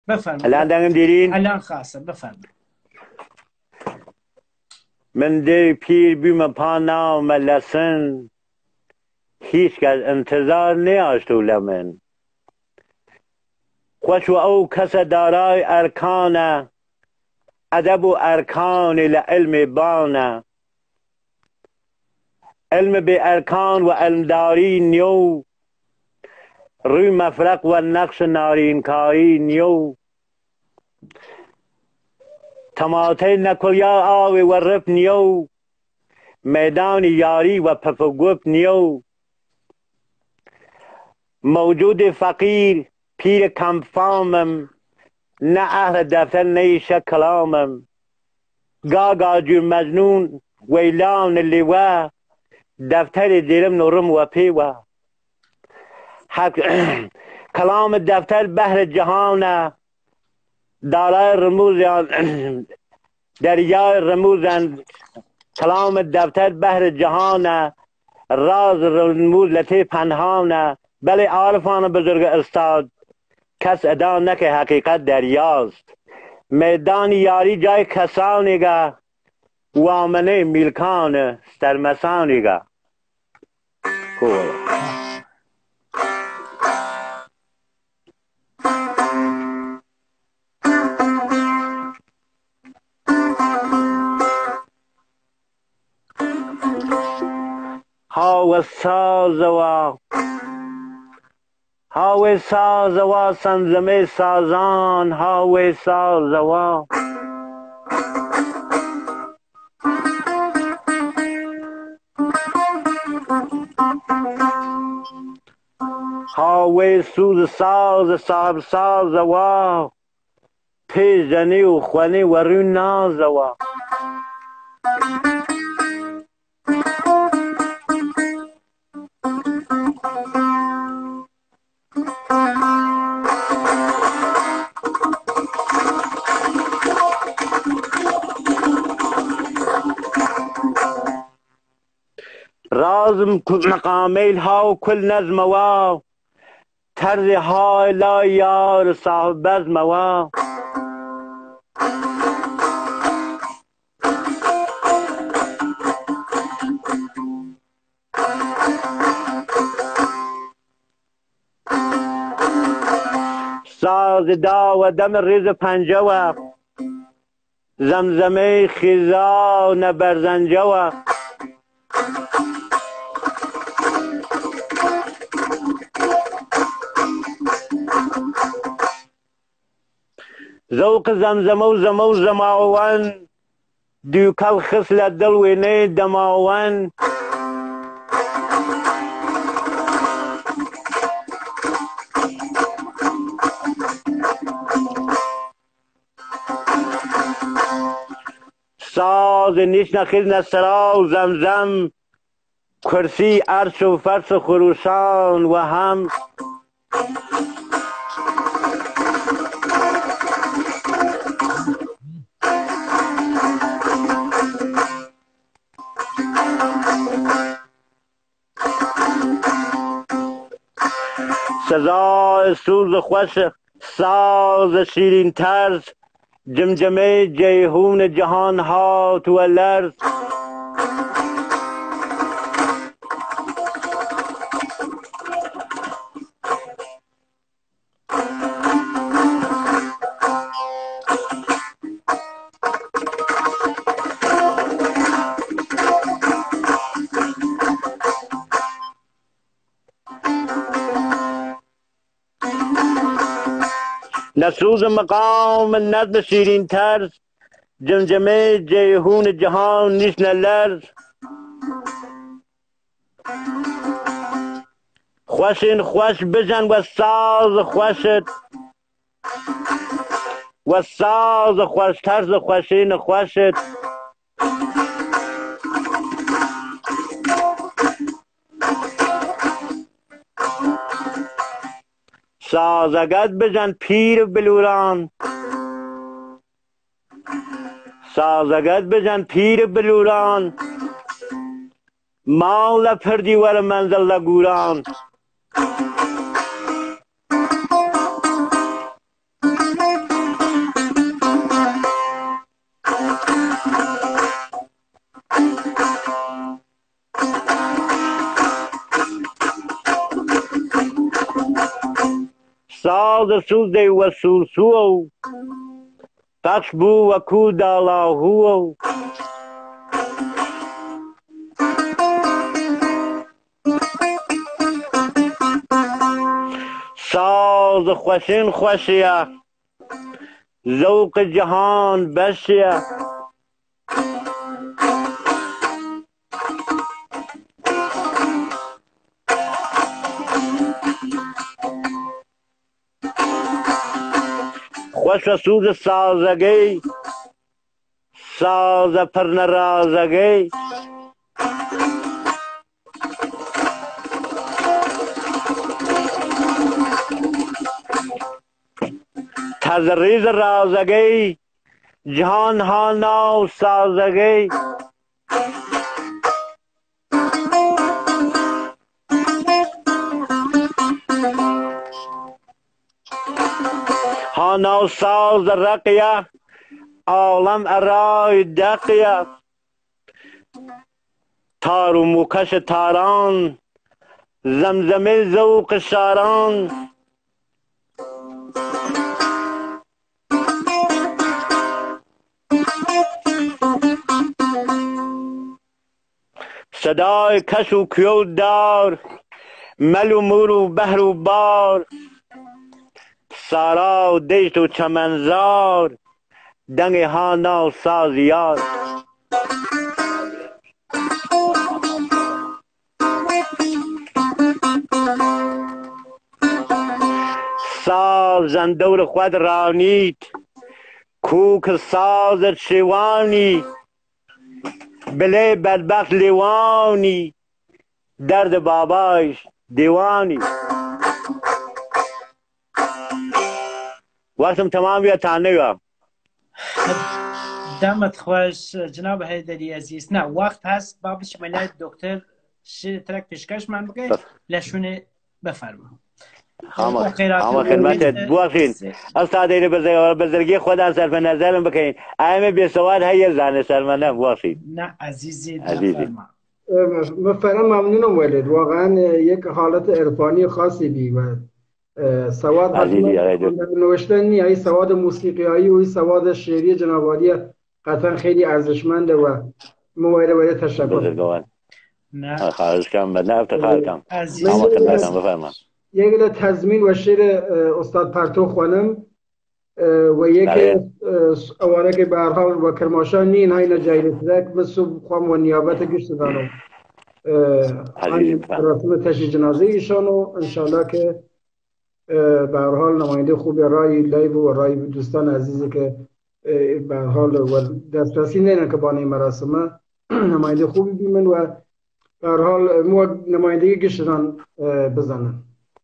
بفرمایید. الان دنگم دیرین الان خاصه بفرمایید. من دی پیر بیم پا نام لسن هیچ کس انتظار نیاشت لمن خوش و او کس دارای ارکان ادب و ارکان لعلم بانه علم به ارکان و علمداری نیو روی مفرق و نقش نارینکاری نیو تماته نکلیا آوی و رف نیو میدان یاری و پفگوپ نیو موجود فقیر پیر کمفامم نه اهل دفتر نیشه کلامم گاگا جو مجنون ویلان لیوه دفتر دیرم نورم و پیوه کلام دفتر بحر جهانه دارای رموزان دریای رموزن کلام دفتر بحر جهانه راز رموز لطیف پنهانه بله عارفان بزرگ استاد کس ادا نکه حقیقت دریاست میدان یاری جای کسانیگه وامنه میلکان سترمسانیگه هاو سازوا سنزمه سازان هاو سازوا هاو سوز ساز صاحب سازوا پیجنی و خوانی و رو نازوا رازم مقامیل ها و کل نظم وا طرز های لا یار صاحب بزم وا ساز دا و دم ریز پنجه و زمزمه خیزا نبرزنجه و ذوق زمزمه و زمو زماون دوکل خسلت دل وینه دماون ساز نیش نخیز نسرا و زمزم کرسی عرش و فرش خروشان و هم سزای سوز خوش ساز شیرین ترز جمجمه جیهون جهان ها تو لرز نسوز مقام نظم شیرین ترز جمجمه جیهون جهان نیست لرز خوشین خوش بزن و ساز خوشت و ساز خوش ترز خوشین خوشت سازگت بزن پیر بلوران سازگت بزن پیر بلوران مال پردی ور منزل لگوران ساز سوزه و سوسو پخش بو و کو دالاهو ساز خوشین خوشیه ذوق جهان بشیه خوش و سوز سازگی ساز پر نرازگی تزریز رازگی جهان ها نو سازگی ها نو ساز رقیه عالم ارای دقیه تار و موکش تاران زمزمه ذوق شاران صدای کش و کیو دار مل و مور و بحر و بار سارا و دشت و چمنزار دنگ هانا و سازیار ساز زندور خود رانید کوک ساز شیوانی بله بدبخت لیوانی درد بابایش دیوانی وقتم تمام یا تانه دامت خوش جناب حیدری عزیز. نه وقت هست بابش ملای دکتر ترک پیشکش من بگه لشونه بفرما. همه خدمتت بوخشین استاد اینو بزرگی خدا صرف نظرم بکنین ایمه بی سواد های زن سرمنه بوخشین. نه عزیزی بفرما. مفرم ممنونم ولید واقعا یک حالت عرفانی خاصی بی و سواد نوشتن نی ای سواد موسیقیایی و ای سواد شعری جنابالی قطعا خیلی ارزشمنده و موارد تشکر. نه خواهش کنم نه افتخار کنم. همه خدمتم بفرما. یک تضمین و شعر استاد پرتو خوانم و یک اوانه که به هر حال و کرماشان نین های نجایل ترک مثل خوام و نیابت گشت دانم رسم تشییع جنازه ایشان و انشالله که به هر حال نماینده خوب رای لایو و رای دوستان عزیزی که به هر حال و دسترسی نیدن که بانه مراسمه نماینده خوبی بیمن و به هر حال نمایندگی گشتان بزنن.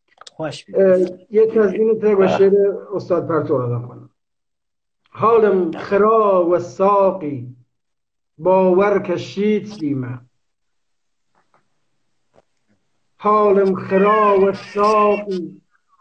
یه تزمین ترک و شعر استاد پرتو را کنم. حالم خرا و ساقی باور کشید بیمه حالم خرا و ساقی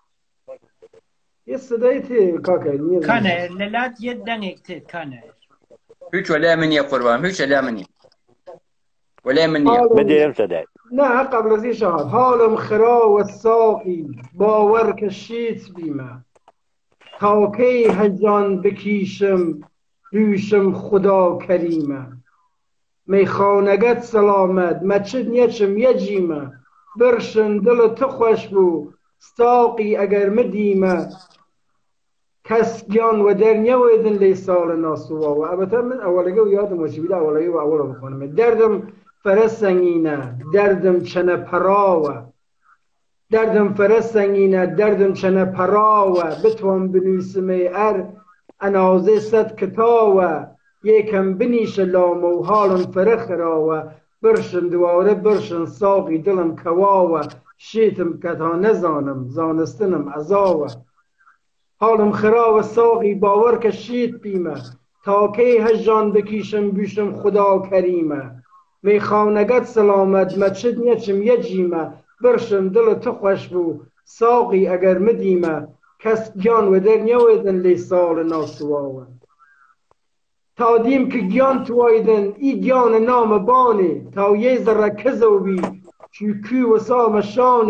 یه صدایی تی کاکایی کانه للات یه دنگ تی کانه هیچ ولی منی قربان هیچ ولی منی ولی منی بدیم صدای نه قبل از این شهاد حالم خرا و ساقی باور کشید بیمه تا کی هجان بکیشم دوشم خدا کریمه میخانگت سلامت مچد نیچم یجیمه برشن دل تو خوش بو ساقی اگر مدیمه کس گیان و در نیویدن لی سال ناسوا و البته من اولگه و یادم باشه بیده اولگه و اول بخونم دردم فرسنگینه دردم چنه پراوه دردم فرسنگینه دردم چنه پراوه بتوان بنویسمه انازه صد کتاوه یکم بنیش لامه و حالم فرخراوه برشن دواره برشن ساقی دلم کواوه شیتم کتا نزانم زانستنم عزاوه حالم خرا و ساقی باور که شیت بیمه تا کی هجان بکیشم بیشم خدا کریمه میخانگت سلامت مچد نیچم یجیمه برشم دل تو خوش بو ساقی اگر مدیمه کس گیان و در نیویدن لی سال ناسواوه تا دیم که گیان توایدن ای گیان نام بانه تا یه ذره کزوبی چوکی و سام شانه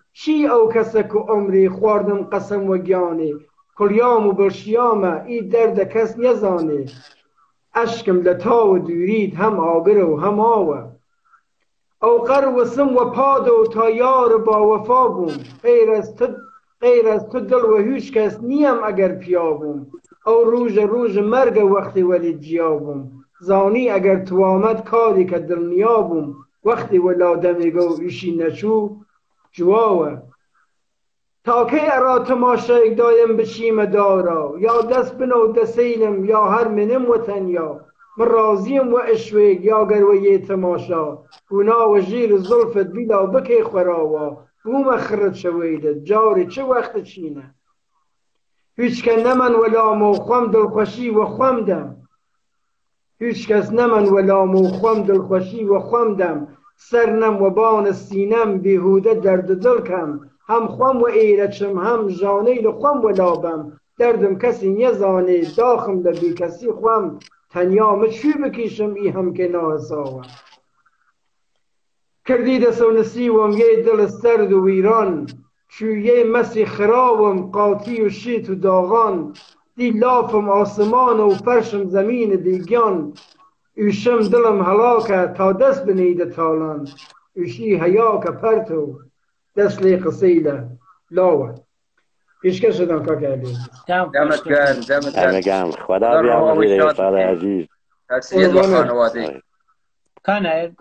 چی او کسه که عمری خواردم قسم و گیانه کلیام و برشیامه ای درد کس نیزانه اشکم لتا و دورید هم آگر و هم آوه او قر و سم و پادو تا یار با وفا بوم غیر از تو دل و هیچ کس نیم اگر پیابوم او روژ مرگ وقتی ولی جیابوم زانی اگر تو آمد کاری که دل نیابوم وقتی ولا دمیگو ایشی نچو جواوه تا کی ارا تماشایک دایم بچیم دارا یا دست بنو دسیلم یا هر منم و تنیا من راضیم و اشویگ یا گر و یه تماشا گنا و جیر زلفت بیلا بکی خوراوا بوم خرد شویدت جاری چه وقت چینه هیچ کس نمن ولا موخم دلخوشی و خمدم هیچ کس نمن ولا موخم دلخوشی و خمدم سرنم و بان سینم بیهوده درد دل کم هم خم و ایرچم هم جانیل خم و لابم دردم کسی نیزانه داخم لبی کسی خم تنیام چی بکیشم ای هم که ناساوم کردی دست و نسیوم یه دل سرد و ویران چو یه مسی خرابم قاطی و شیط و داغان دی لافم آسمان و فرشم زمین دیگیان ایشم دلم هلاکه تا دست بنیده تالان ایشی هیاکه پرتو دست لی قصیده لاوه پیشکش شدم که علی دمت گرم خدا بیامرزه استاد عزیز تسلیت و خانواده کانر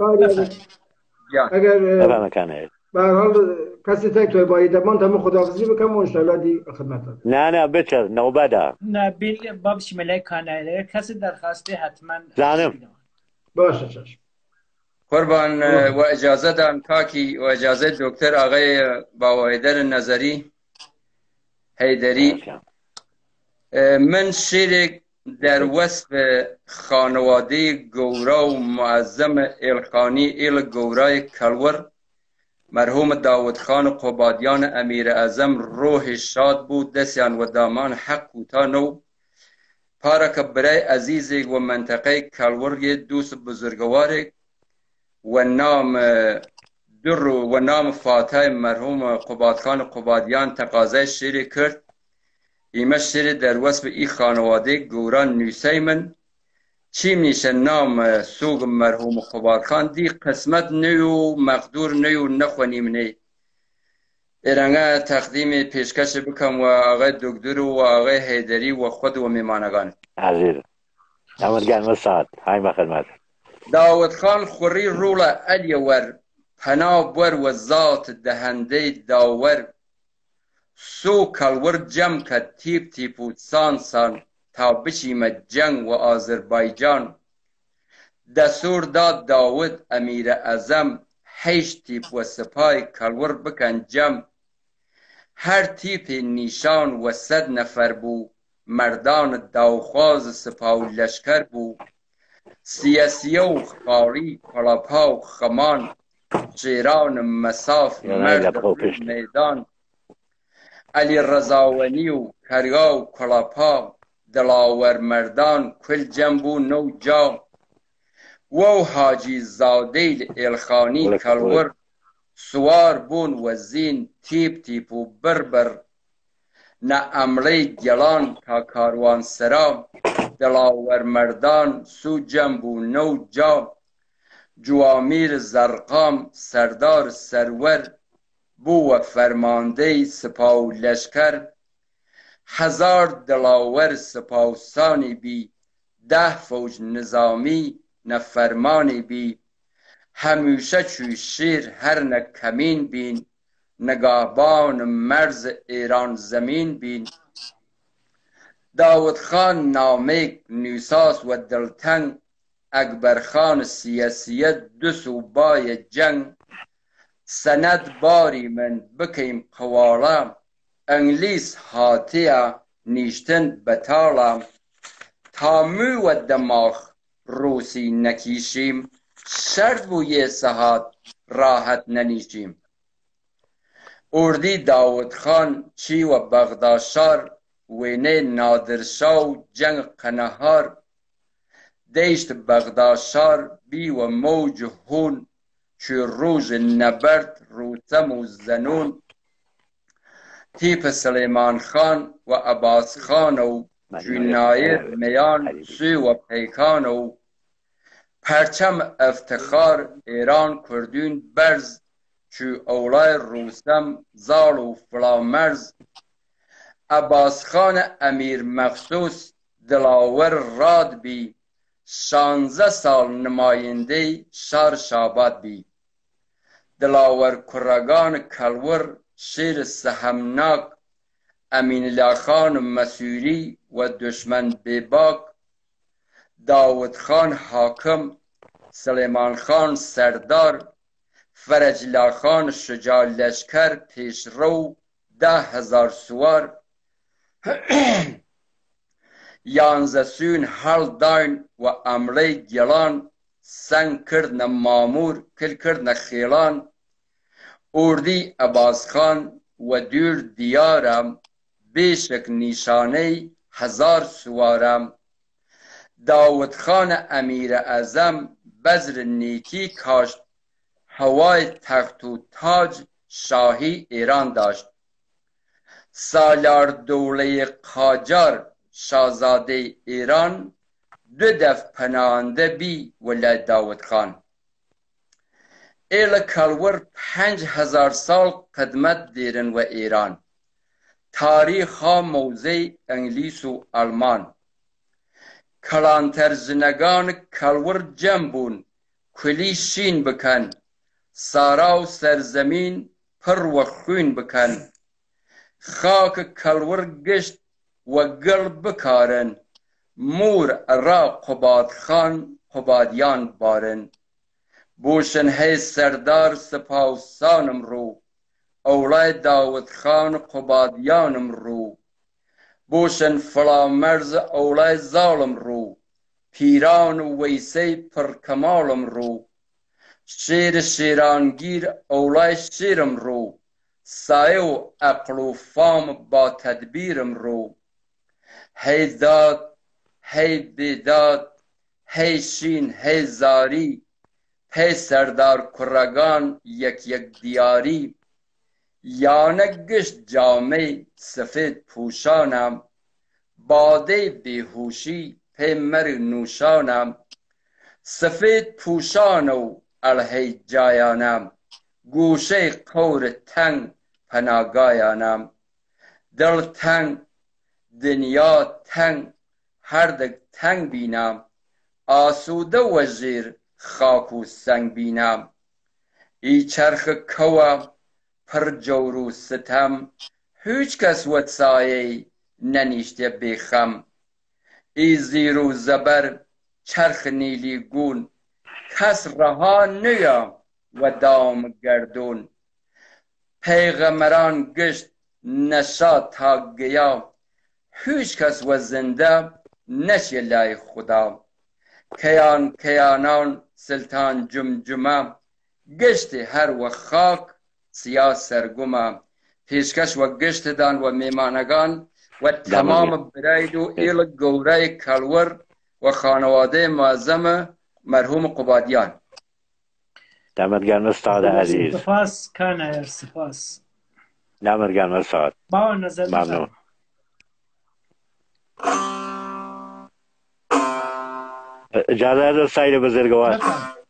اگر بفهم کنه به هر حال کسی تک توی باید دمان تمام خداحافظی بکنم و انشاءالله دی خدمت هم نه بچه نوبده نه بیل بابش ملای کانر کسی درخواسته حتما زنم باشه چشم قربان و اجازه دام کاکی و اجازه دکتر آقای باوایدر نظری حیدری من شیرک در وصف خانواده گورا و معظم الخانی ایل گورای کلور مرحوم داود خان قبادیان امیر اعظم روح شاد بود دستیان و دامان حق کوتانو پارک برای عزیزی و منطقه کلور یه دوست بزرگواری و نام در و نام فاتح مرحوم قبادخان قبادیان تقاضای شیری کرد ایمه شیری در وصف ای خانواده گوران نویسه من چی میشه نام سوگ مرحوم قبادخان دی قسمت نیو مقدور نیو نخونیم نی ایرانگا تقدیم پیشکش بکم و آقای دکتر و آقای حیدری و خود و میمانگان عزیز دمت گرم استاد های بخدمت داود خان خوری رولا علی ور پناه بر و ذات دهنده داور سو کلور جمع کد تیپ و سان تا بچیم جنگ و آذربایجان دستور داد داود امیر اعظم 8 تیپ و سپای کلور بکن جمع هر تیپ نیشان و 100 نفر بو مردان داوخواز سپاه لشکر بو سیاسیه و خاری کلاپا و خمان شیران مساف مرد میدان علی رضاونی و کریا و کلاپا دلاور مردان کل جنبو نو جا و حاجی زادیل الخانی کلور سوار بون و زین تیپ و بربر نه امره گلان تا کاروان سرا دلاور مردان سو جنبو نو جا جوامیر زرقام سردار سرور بو و فرمانده سپاه و لشکر 1000 دلاور سپاهسانی بی 10 فوج نظامی نفرمانی بی همیشه چوی شیر هر نکمین بین نگاهبان مرز ایران زمین بین داود خان نامه نیساس و دلتنگ اکبر خان سیاسیت دو صوبای جنگ سند باری من بکیم قوالا انگلیس هاتیا نیشتن بتالا تا مو و دماغ روسی نکیشیم شرط بوی ساعت راحت ننیشیم اردی داود خان چی و بغداشار وینه نادرشاه جنگ قنهار دیشت بغداشار بی و موج هون چی روز نبرد روتم و زنون تیپ سلیمان خان و عباس خان و جنایر میان سوی و پیکان و پرچم افتخار ایران کردون برز چو اولای روستم زال و فلامرز عباس خان امیر مخصوص دلاور راد بی 16 سال نماینده شهر شاباد بی دلاور کرگان کلور شیر سهمناک امین الله خان مسوری و دشمن بیباک داود خان حاکم سلیمان خان سردار فرج الله خان شجاع لشکر پیشرو 10,000 سوار 11 سون حل داین و امره گلان سنگ کردن مامور کل کردن خیلان اردی عباس خان و دور دیارم بیشک نیشانه 1000 سوارم داود خان امیر اعظم بذر نیکی کاشت هوای تخت و تاج شاهی ایران داشت سالار دوله قاجار شاهزاده ایران 2 دفع پناهنده بی ولایت داود خان ایل کلور 5000 سال قدمت دیرن و ایران تاریخ ها موزه انگلیس و آلمان کلانتر زنگان کلور جنبون کلی شین بکن سارا و سرزمین پر و خون بکن خاک کلور گشت و گل بکارن مور را قباد خان قبادیان بارن بوشن هی سردار سپاسانم رو اولای داود خان قبادیانم رو بوشن فلامرز اولای ظالم رو پیران و ویسی پرکمالم رو شیر شیرانگیر اولای شیرم رو سایه و عقل و فام با تدبیرم رو هی داد هی بیداد هی شین هی زاری پی سردار کرگان یک دیاری یانه گشت جامه سفید پوشانم باده بیهوشی پی مر نوشانم سفید پوشان و الهی جایانم گوشه قور تنگ پناگایانم دل تنگ دنیا تنگ هر دک تنگ بینم آسوده و زیر خاک و سنگ بینم ای چرخ کوا پر جور و ستم هیچ کس و سایه ننیشته بیخم ای زیر و زبر چرخ نیلی گون کس رها نیا و دام گردون پیغمبران گشت نشاد تا گیا هیچ کس و زنده نشه لای خدا کیانان سلطان جمجمه گشت هر و خاک سیاه سرگمه پیشکش و گشت دان و میمانگان و تمام براید و ایل گوره کلور و خانواده معظم مرحوم قبادیان. دمت گرم استاد عزیز. سپاس کانایر سپاس. دمت گرم استاد. با نظر ممنون. اجازه از سایر بزرگوار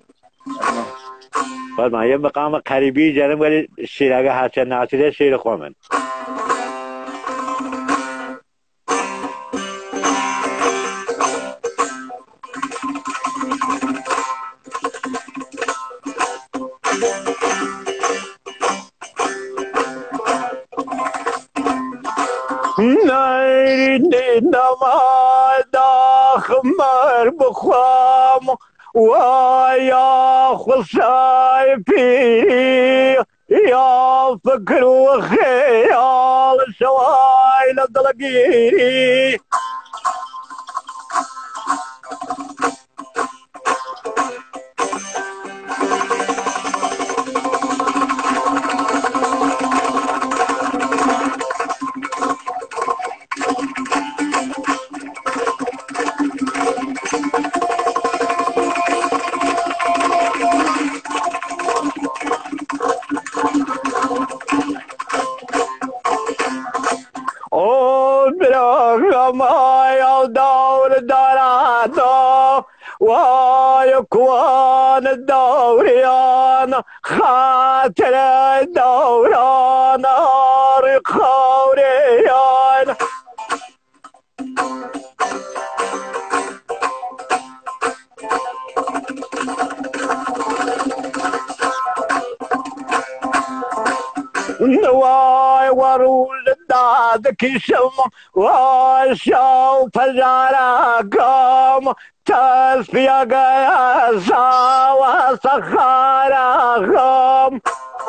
باید من یه مقام قریبی جنم ولی شیر اگه هرچه ناصره شیر خوامن نیری نمادا خمر بخوام ويا خلصاي فيري يا فكر وخيال سواي لقلقيني ويا دور دورانو ويكون الدوريان خاطر الدوران رخوريان نواي ورول دادك شم وشوف جاركم تسفيا قياسا وسخاركم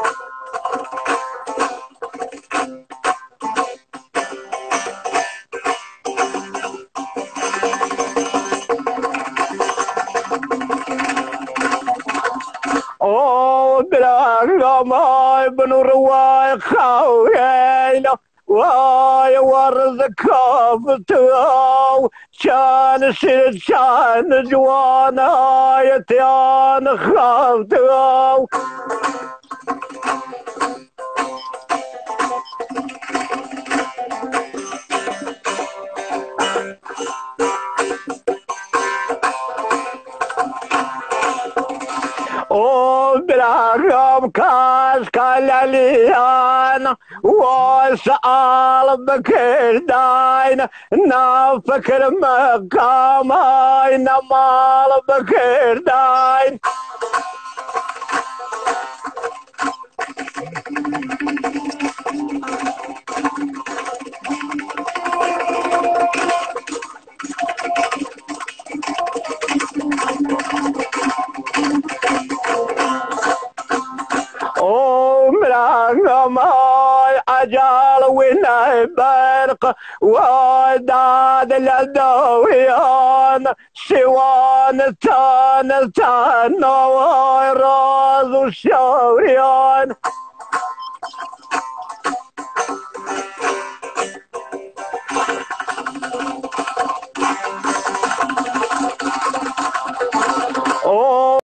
ما ابن رواي خوينا واي ورزك فتو شان شد شان جوانا يتيان خافتو وبالعقب كاس كالاليان وسأل بكر داين نفكر مقامين مال بكر داين ماي أجال وين برق وداد الدويان سوان تان وراز الشوريان